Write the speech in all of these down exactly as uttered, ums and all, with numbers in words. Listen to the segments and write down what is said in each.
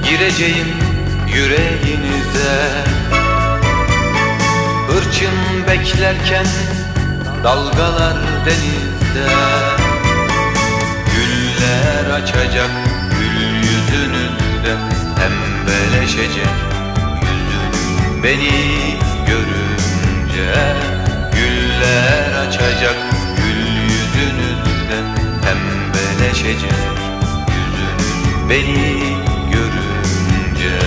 gireceğim yüreğinize. Hırçın beklerken dalgalar denizde, güller açacak gül yüzünüzde, pembeleşecek yüzünüz beni görünce. Güller açacak gül yüzünüzde, pembeleşecek yüzünüz beni görünce.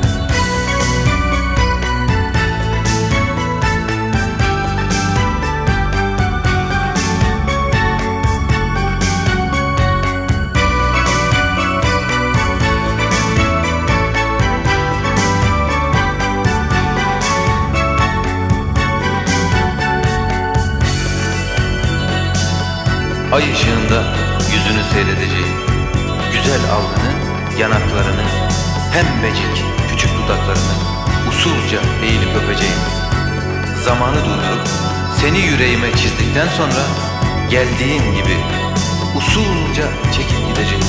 Ay ışığında yüzünü seyredeceğim, güzel alnını, yanaklarını, pembecik küçük dudaklarını usulca eğilip öpeceğim. Zamanı durdurup seni yüreğime çizdikten sonra geldiğin gibi usulca çekip gideceğim.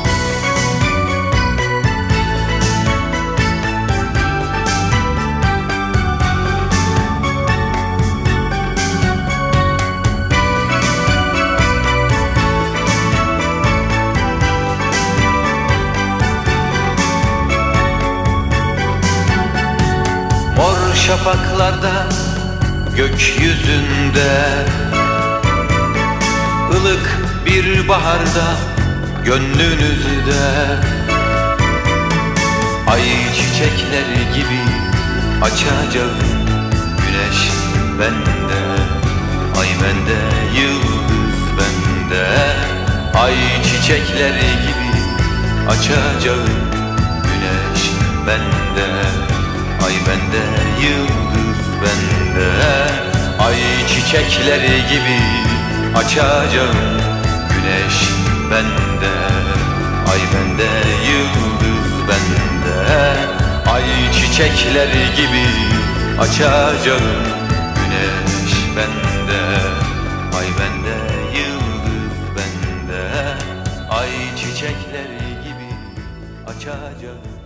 Mor şafaklarda, gökyüzünde, ılık bir baharda gönlünüzde, ay çiçekleri gibi açacağım güneş bende, ay bende, yıldız bende. Ay çiçekleri gibi açacağım güneş bende, ay bende, yıldız bende. Ay çiçekleri gibi açacağım güneş bende, ay bende, yıldız bende. Ay çiçekleri gibi açacağım güneş bende, ay bende, yıldız bende. Ay çiçekleri gibi açacağım